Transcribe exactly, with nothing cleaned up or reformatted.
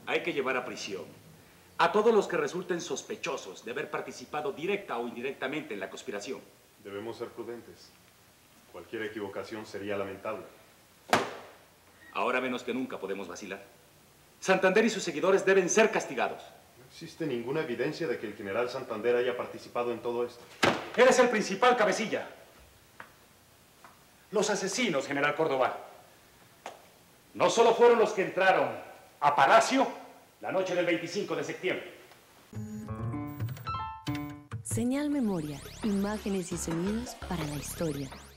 Hay que llevar a prisión a todos los que resulten sospechosos de haber participado directa o indirectamente en la conspiración. Debemos ser prudentes. Cualquier equivocación sería lamentable. Ahora menos que nunca podemos vacilar. Santander y sus seguidores deben ser castigados. No existe ninguna evidencia de que el general Santander haya participado en todo esto. Eres el principal cabecilla. Los asesinos, general Córdoba, no solo fueron los que entraron a Palacio la noche del veinticinco de septiembre. Señal Memoria, imágenes y sonidos para la historia.